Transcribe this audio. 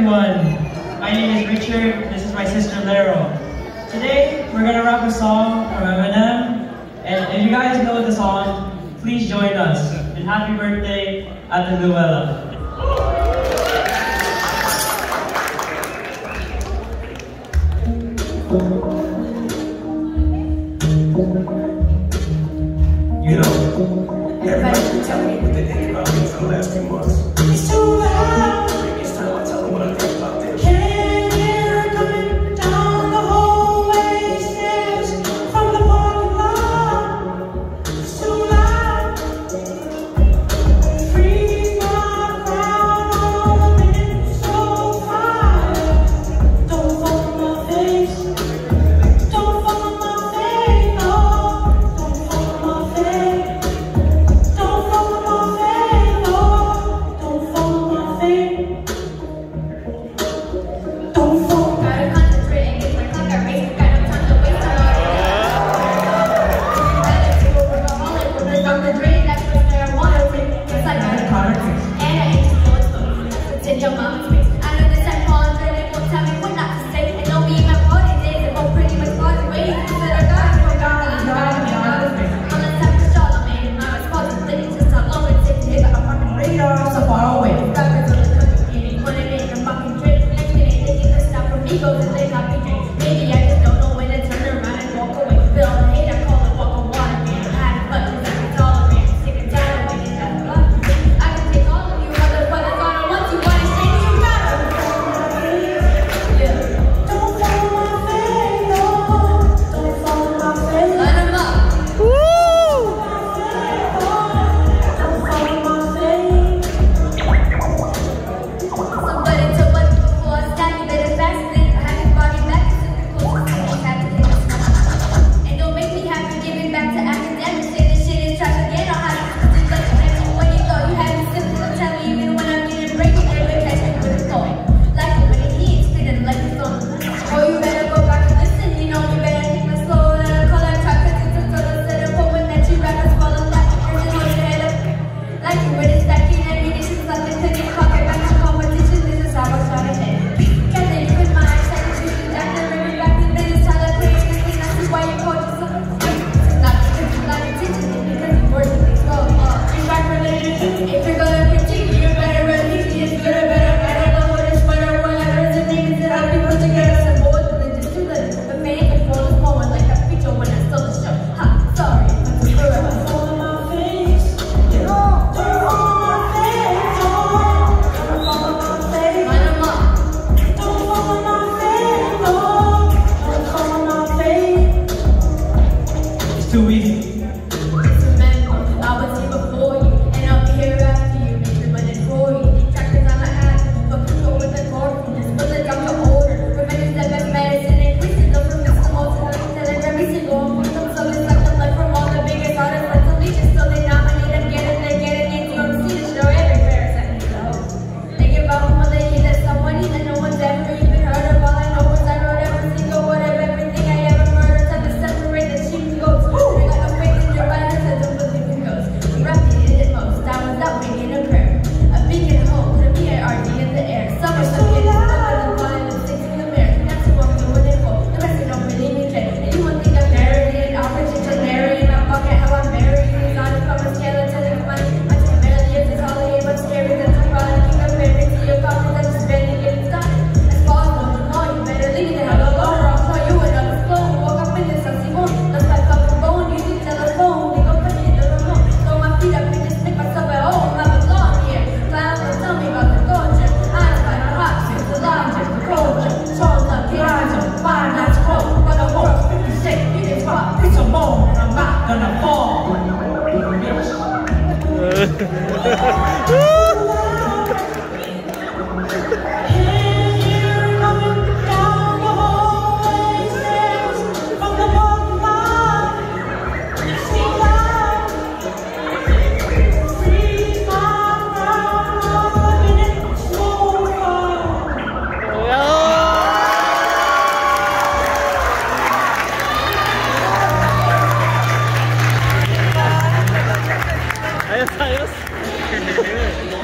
everyone. My name is Richard. This is my sister Lerhyl. Today we're gonna rap a song from Eminem, and if you guys know the song, please join us. And happy birthday, Ate Luella. You know, everybody can tell me what they think about me for the last few months. It's too loud. Maybe it's time I tell them what I think about them. Can hear her coming down the hallway stairs from the parking lot. It's too loud. Freeze my crown all the minutes so far. Don't fall on my face. Don't fall on my face, no. Don't fall on my face. Don't fall on my face, no. Don't fall on my face. Don't fall. Gotta concentrate and get my clock at race. Got no time to waste on all this. Better to go workaholic with the Dr. Dre. That's what marijuana with. It's like a card. And I ain't just know it's fun. It's in your mama's face. I know this at Paul and they won't tell me what not to say. And don't be in my party days. It won't pretty much party ways. Instead of God, I'm on the top of Charlemagne. My responsibility just how long it takes to hit the apartment radar so far away. Rappers on the country game. Wanna make a fucking trade. Next minute they get the stuff from me goes and they copy drinks. Maybe I just don't know when to turn around and walk away. But all the hate I call it walk on water, man. I had fun because I can tolerate. Sick and tired of waiting at the block. I can take all of you motherfuckers on at once. You wanna say you gotta. Yeah. Don't fall on my face, no. Don't fall on my face. Line 'em up. Don't fall on my face. Somebody took what before I stack you better fast it. I have your body back to the closest. I had to take a snap. And don't make me have to give it back to academics. Say this shit is trash again. I'll have to just like when you thought you had me simple. I'm telling you, even when I'm getting breaking, they would catch me with a toy. Like it when it heats, spitting like it's on the oh, you better go back and listen. You know, you better take my slow and I'll call that track. Cause it's a sort of set up when that you rappers follow that. And just hold your head up. Like it when it's stacking ammunition. Like the clinic pocket back to competition. This is how I start ahead. Can't they put my eyes like it's usually back there. Every back in this is how I play this thing. I see why you called yourself. It's not because you're not attention. It's because you're working things well. You're back related. If you're gonna critique, you better release me. It's good or better. I don't know what it's better. Whatever the name is that I'll be put together. Some boys with just too little. But man, you can roll this moment like that picture when I stole the show. Ha, sorry. But it's forever. Don't fall on my face. Don't fall on my face, no. Don't fall on my face. Line 'em up. Don't fall on my face, no. Don't fall on my face. It's too easy. Just remember, I was here before you, and I'll be here after you. Make sure when it's for you. Trackers on my ass, fucking go with the coffee. Just put it down your order. Revenge is the best medicine. Increases the from the most to the telling every single one. So it's like the life from all the biggest artists. Like the legions, so they nominate them, get it, they get it. And you don't see the show every parasite. So they give out more than you that someone that no one's ever even heard of. All I know is I wrote every single word of everything I ever murdered. Time to separate the sheep and goats. I got no faith in your violence, I don't believe in ghosts. You rap needed it most. I was out making a prayer. A beacon of hope to be an RD in the air. Summer stuff getting stuck in the line and sticks in the mirror. That's what I'm doing it for. The rest of don't really need it. And you won't think I'm married. I'll put you to Mary in my pocket. How I'm buried. These honest from a skeleton and money. I can barely use this holiday, but scary than I'm probably king of married to your coffee. I'm just barely getting started. As far as I'm know, you better leave it the hell alone. Or I'll show you another phone. Woke up in this saucy one. That's like fucking bone. Use your telephone. They go put me in the remote. Throw my feet up and just make myself at home. I belong here. Clowns will tell me about the culture. I don't find a hot shit, the logic, the culture. Souls up behind you. Fire not to quote. But the horse, 56, you get spot. It's a bone. And I'm not gonna fall. Can hear her coming down the hallway stairs from the parking lot. It's too loud. Freeze my crown all the minutes so far. Ayos, ayos.